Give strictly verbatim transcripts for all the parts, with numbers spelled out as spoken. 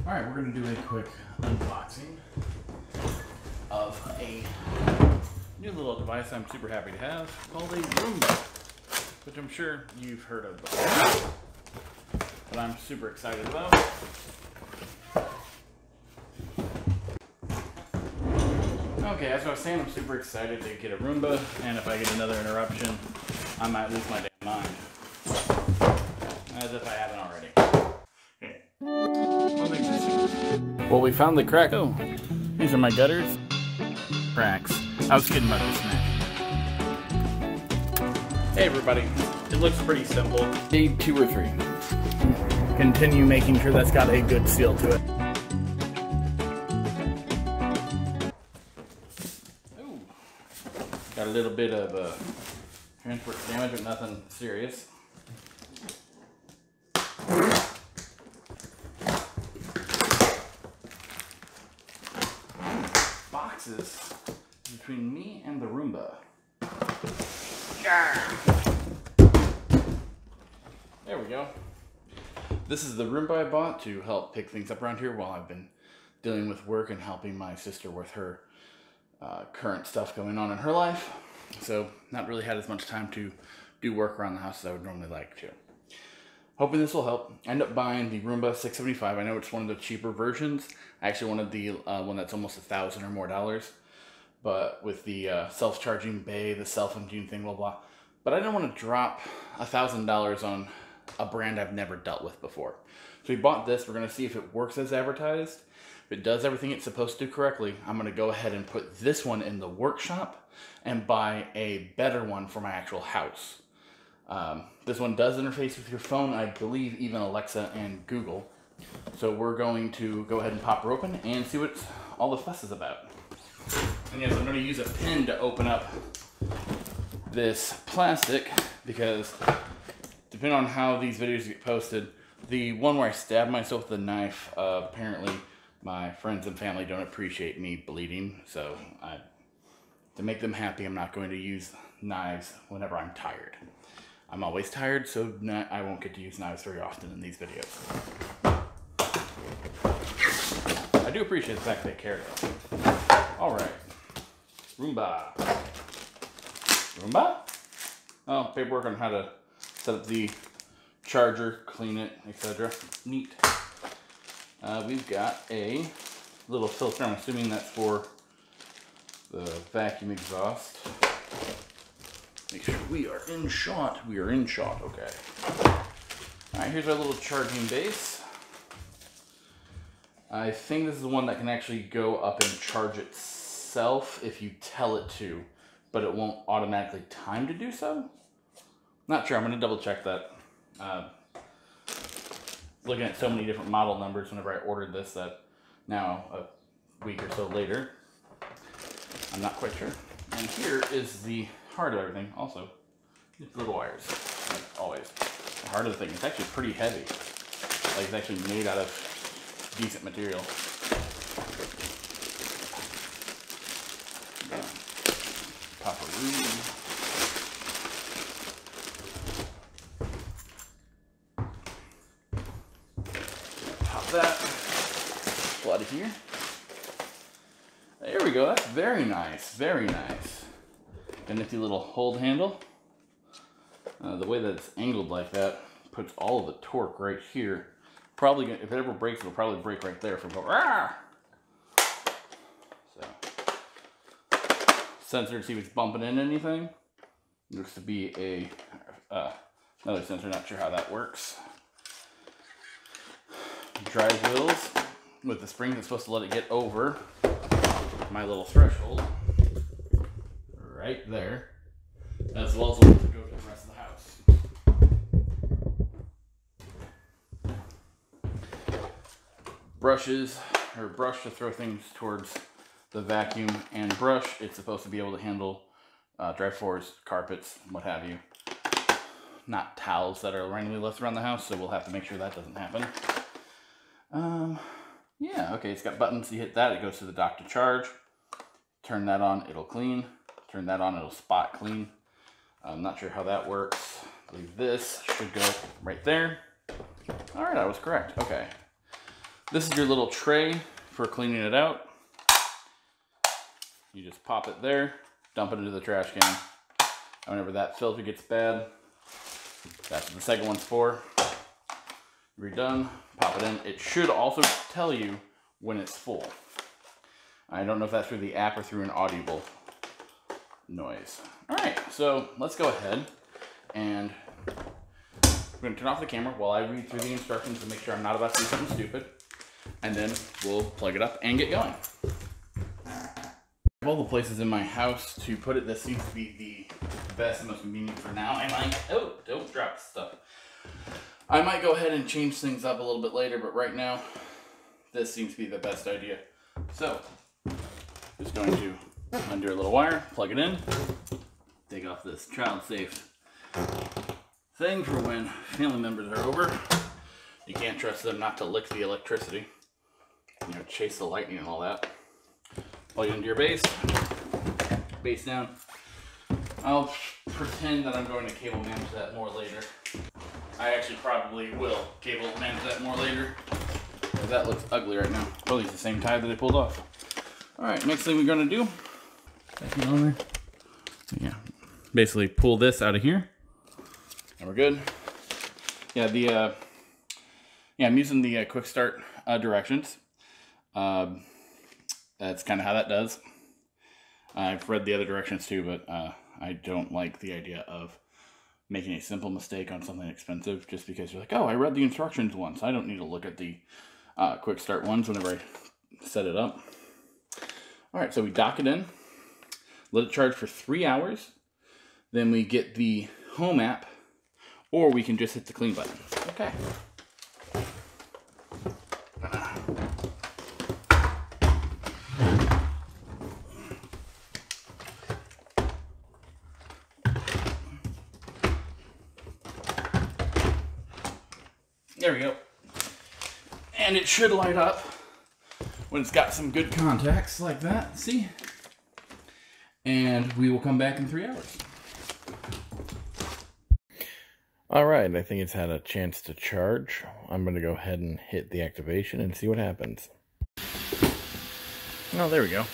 Alright, we're going to do a quick unboxing of a new little device I'm super happy to have called a Roomba, which I'm sure you've heard of before, but I'm super excited about. Okay, as I was saying, I'm super excited to get a Roomba, and if I get another interruption, I might lose my damn mind. As if I haven't already. Well, we found the crack. Oh, these are my gutters. Cracks. I was kidding about this match. Hey everybody, it looks pretty simple. Day two or three. Continue making sure that's got a good seal to it. Ooh. Got a little bit of uh, transport damage, but nothing serious. Boxes between me and the Roomba. There we go. This is the Roomba I bought to help pick things up around here while I've been dealing with work and helping my sister with her uh, current stuff going on in her life. So not really had as much time to do work around the house as I would normally like to. Hoping this will help. I ended up buying the Roomba six seventy-five. I know it's one of the cheaper versions. I actually wanted the uh, one that's almost a thousand or more dollars. But with the uh, self-charging bay, the self-emptying thing, blah, blah. But I didn't want to drop a thousand dollars on a brand I've never dealt with before. So we bought this. We're going to see if it works as advertised. If it does everything it's supposed to do correctly, I'm going to go ahead and put this one in the workshop and buy a better one for my actual house. Um, this one does interface with your phone, I believe even Alexa and Google. So we're going to go ahead and pop her open and see what all the fuss is about. And yes, I'm going to use a pin to open up this plastic because depending on how these videos get posted, the one where I stabbed myself with a knife, uh, apparently my friends and family don't appreciate me bleeding. So I, to make them happy, I'm not going to use knives whenever I'm tired. I'm always tired, so not, I won't get to use knives very often in these videos. I do appreciate the fact they care though. Alright. Roomba. Roomba? Oh, paperwork on how to set up the charger, clean it, et cetera. Neat. Uh, we've got a little filter. I'm assuming that's for the vacuum exhaust. Make sure we are in shot. We are in shot, okay. Alright, here's our little charging base. I think this is the one that can actually go up and charge itself if you tell it to, but it won't automatically time to do so. Not sure, I'm gonna double check that. Uh, looking at so many different model numbers whenever I ordered this that now a week or so later, I'm not quite sure. And here is the heart of everything. Also, it's little wires, like always. The heart of the thing, it's actually pretty heavy. Like it's actually made out of decent material. Pop a room. Pop that. Pull out of here. There we go. That's very nice. Very nice. A nifty little hold handle. Uh, the way that it's angled like that puts all of the torque right here. Probably gonna, if it ever breaks, it'll probably break right there from going. Ah! So, sensor to see if it's bumping into anything. Looks to be a uh, another sensor. Not sure how that works. Drive wheels with the spring that's supposed to let it get over my little threshold. Right there, as well as the ones that go to the rest of the house. Brushes, or brush to throw things towards the vacuum, and brush, it's supposed to be able to handle uh, dry floors, carpets, what have you. Not towels that are randomly left around the house, so we'll have to make sure that doesn't happen. Um, yeah, okay, it's got buttons. You hit that, it goes to the dock to charge. Turn that on, it'll clean. Turn that on, it'll spot clean. I'm not sure how that works. believe this should go right there. All right, I was correct. Okay. This is your little tray for cleaning it out. You just pop it there, dump it into the trash can. Whenever that filter gets bad, that's what the second one's for. You're done, pop it in. It should also tell you when it's full. I don't know if that's through the app or through an audible noise. All right, so let's go ahead and we're gonna turn off the camera while I read through the instructions to make sure I'm not about to do something stupid. And then we'll plug it up and get going. Of all the places in my house to put it, this seems to be the best and most convenient for now. I might, oh, don't drop stuff. I might go ahead and change things up a little bit later, but right now, this seems to be the best idea. So, just going to undo a little wire, plug it in, take off this child-safe thing for when family members are over. You can't trust them not to lick the electricity, you know, chase the lightning and all that. Plug it into your base, base down. I'll pretend that I'm going to cable manage that more later. I actually probably will cable manage that more later, because that looks ugly right now. Probably the same tie that I pulled off. All right, next thing we're gonna do, second on there. Yeah, basically pull this out of here, and we're good. Yeah, the uh, yeah, I'm using the uh, quick start uh, directions. Um, that's kind of how that does. I've read the other directions too, but uh, I don't like the idea of making a simple mistake on something expensive just because you're like, oh, I read the instructions once. I don't need to look at the uh, quick start ones whenever I set it up. All right, so we dock it in, let it charge for three hours. Then we get the home app, or we can just hit the clean button. Okay. There we go. And it should light up when it's got some good contacts like that, see? And we will come back in three hours. All right, I think it's had a chance to charge. I'm gonna go ahead and hit the activation and see what happens. Oh, there we go.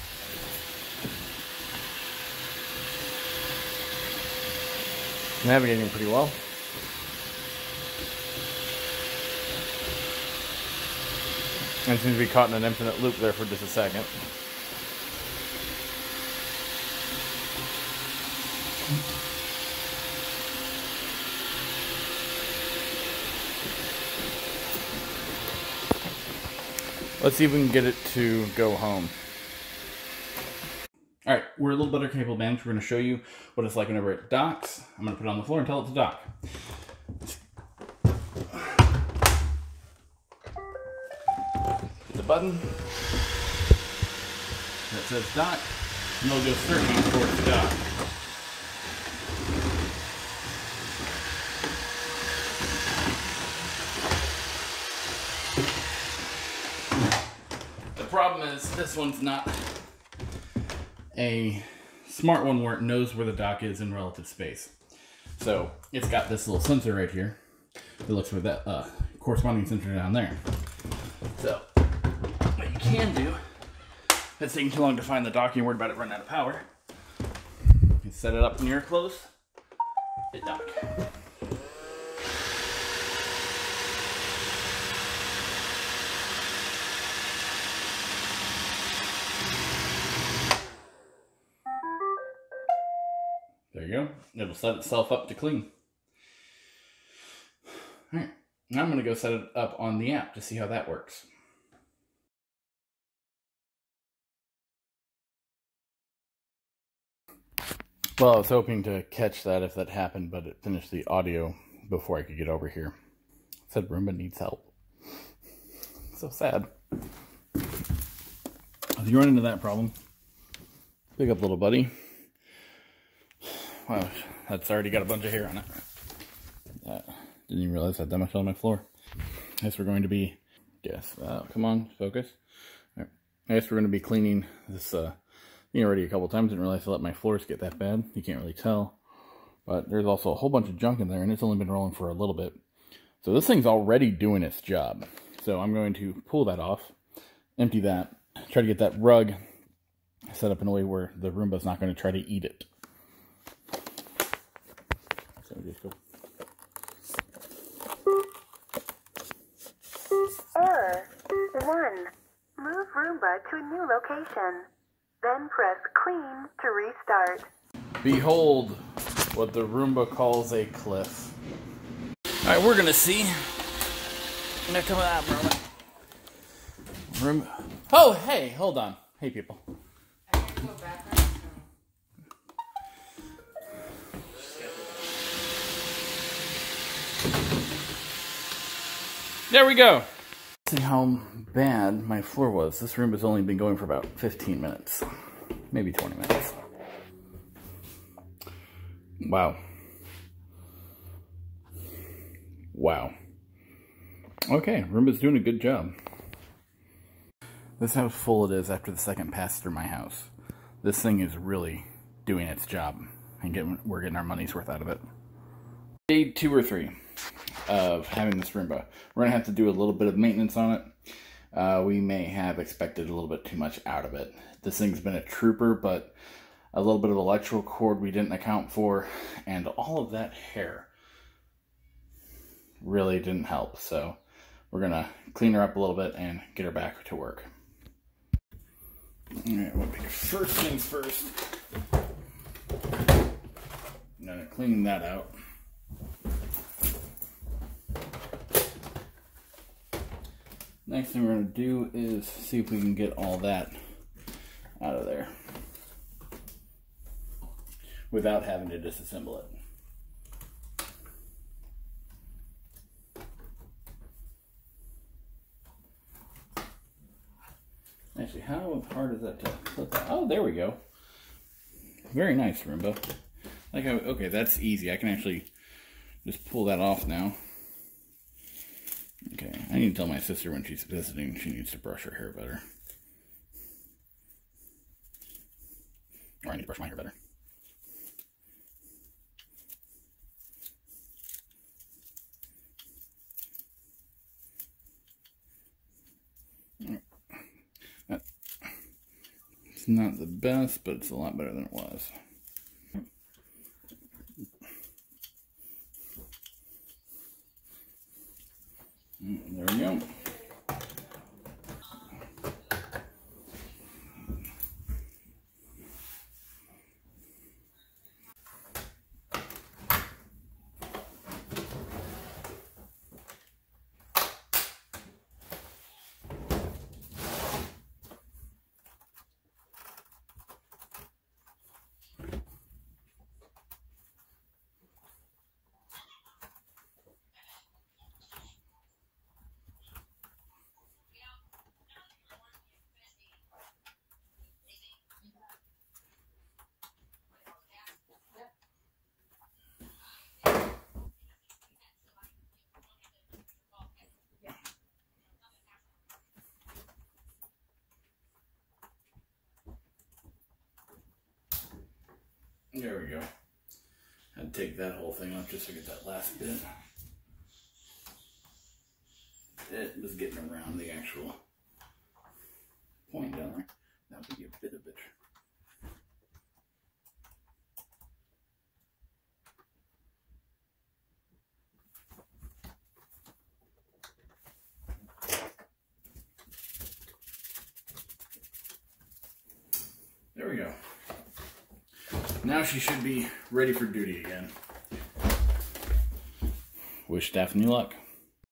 Navigating pretty well. And seems to be caught in an infinite loop there for just a second. Let's see if we can get it to go home. All right, we're a little better cable managed. We're going to show you what it's like whenever it docks. I'm going to put it on the floor and tell it to dock. Hit the button that says dock, and it'll go searching for its dock. The problem is this one's not a smart one where it knows where the dock is in relative space. So it's got this little sensor right here that looks for that uh, corresponding sensor down there. So what you can do, if it's taking too long to find the dock, you're worried about it running out of power, you set it up near close, hit dock. There you go. It'll set itself up to clean. All right. Now I'm going to go set it up on the app to see how that works. Well, I was hoping to catch that if that happened, but it finished the audio before I could get over here. It said Roomba needs help. So sad. If you run into that problem, Pick up, little buddy. wow, that's already got a bunch of hair on it. Uh, didn't even realize I had that much on my floor. I guess we're going to be, Yes. Uh, come on, focus. I guess we're going to be cleaning this uh, thing already a couple times. Didn't realize I let my floors get that bad. You can't really tell. But there's also a whole bunch of junk in there, and it's only been rolling for a little bit. So this thing's already doing its job. So I'm going to pull that off, empty that, try to get that rug set up in a way where the Roomba's not going to try to eat it. So just go. Error one. Move Roomba to a new location. Then press clean to restart. Behold what the Roomba calls a cliff. Alright, we're gonna see. Now come on, Roomba. Roomba. Oh, hey, hold on. Hey, people. I can go back right There we go. See how bad my floor was. This room has only been going for about fifteen minutes. Maybe twenty minutes. Wow. Wow. Okay, Roomba's doing a good job. This is how full it is after the second pass through my house. This thing is really doing its job, and getting, we're getting our money's worth out of it. Day two or three of having this Roomba. We're going to have to do a little bit of maintenance on it. Uh, we may have expected a little bit too much out of it. This thing's been a trooper, but a little bit of electrical cord we didn't account for, and all of that hair really didn't help. So we're going to clean her up a little bit and get her back to work. Alright, we'll pick first things first. I'm going to clean that out. Next thing we're going to do is see if we can get all that out of there without having to disassemble it. Actually, how hard is that to flip out? Oh, there we go. Very nice, Roomba. Like, how, okay, that's easy. I can actually just pull that off now. Okay, I need to tell my sister when she's visiting she needs to brush her hair better. Or I need to brush my hair better. It's not the best, but it's a lot better than it was. There we go. There we go. I'd take that whole thing off just to get that last bit. It was getting around the actual point down there. That would be a bit of it. There we go. Now she should be ready for duty again. Wish Daphne luck.